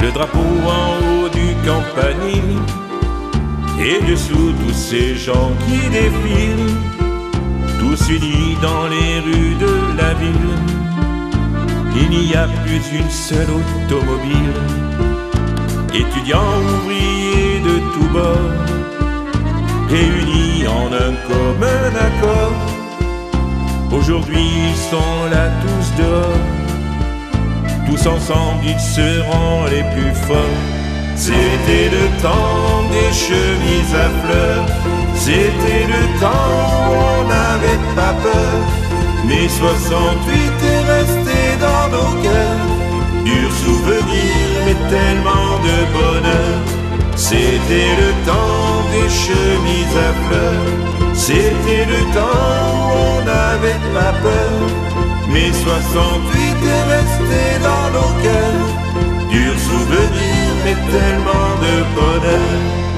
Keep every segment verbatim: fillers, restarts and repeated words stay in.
le drapeau en haut du campanile, et dessous tous ces gens qui défilent, tous unis dans les rues de la ville. Il n'y a plus une seule automobile, étudiants, ouvriers de tous bords, réunis en un commun accord. Aujourd'hui ils sont là tous dehors, tous ensemble ils seront les plus forts. C'était le temps des chemises à fleurs, c'était le temps où on n'avait pas peur. Mais soixante-huit est resté dans nos cœurs, dur souvenir mais tellement de bonheur. C'était le temps des chemises à fleurs, c'était le temps où on n'avait pas peur. Mais soixante-huit est resté dans nos cœurs, dur souvenir mais tellement de bonheur.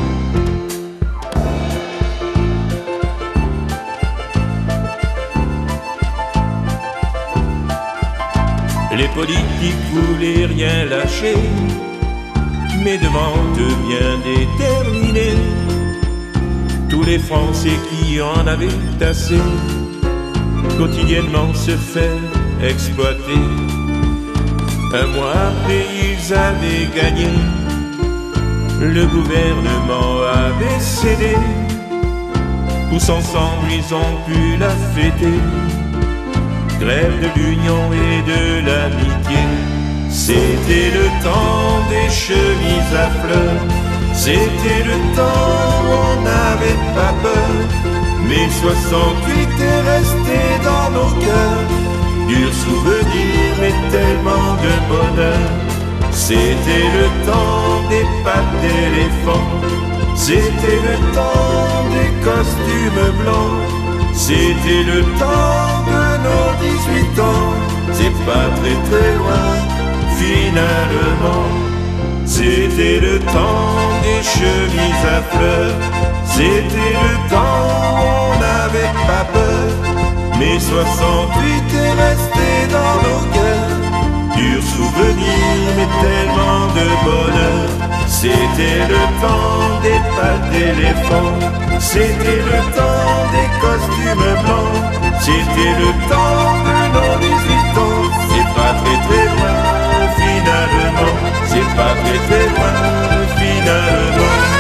Les politiques voulaient rien lâcher, mais devant eux bien déterminés, tous les Français qui en avaient assez, quotidiennement se faire exploiter. Un mois après ils avaient gagné, le gouvernement avait cédé, tous ensemble ils ont pu la fêter. Grève de l'union et de l'amitié. C'était le temps des chemises à fleurs, c'était le temps où on n'avait pas peur. Mais soixante-huit est resté dans nos cœurs, dur souvenir mais tellement de bonheur. C'était le temps des pattes d'éléphant, c'était le temps des costumes blancs, c'était le temps de nos dix-huit ans. C'est pas très très loin finalement. C'était le temps des chemises à fleurs, c'était le temps où on n'avait pas peur. Mais soixante-huit est resté dans nos cœurs, dur souvenir mais tellement de bonheur. C'était le temps des pattes d'éléphant, c'était le temps des costumes blancs, c'était le temps de nos dix-huit ans. C'est pas très très loin finalement, c'est pas très très loin finalement.